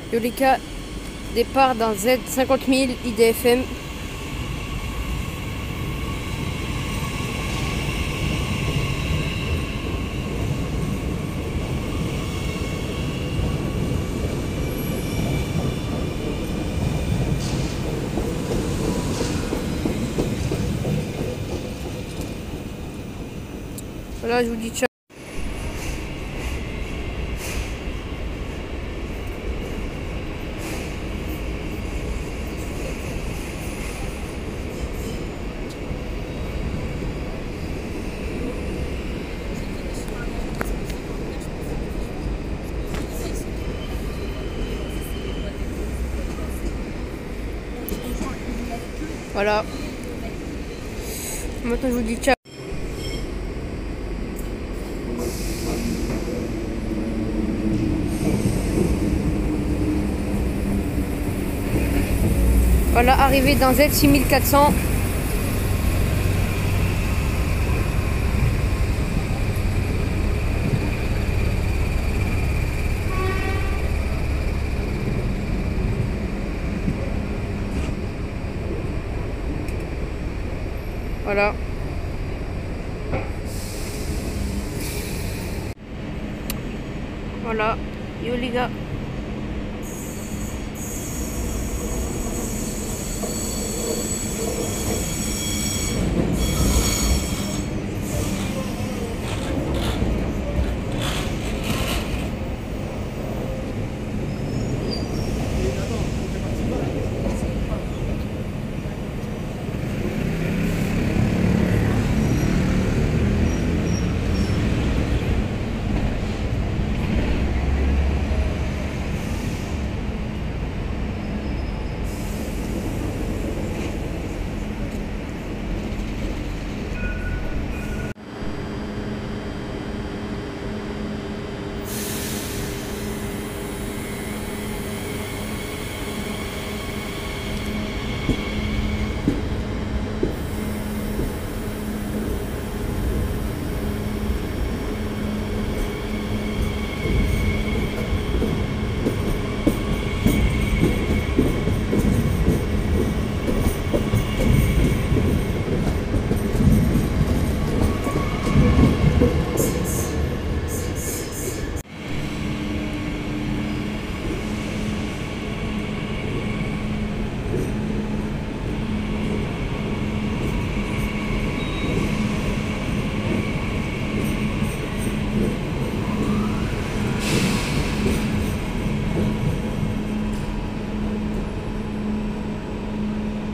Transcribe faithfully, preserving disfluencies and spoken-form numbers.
Yolika, départ dans Z cinquante mille I D F M. Voilà, je vous dis ciao. Voilà. Maintenant, je vous dis ciao. Voilà, arrivé dans Z six mille quatre cents. Voilà. Voilà. Yo les gars.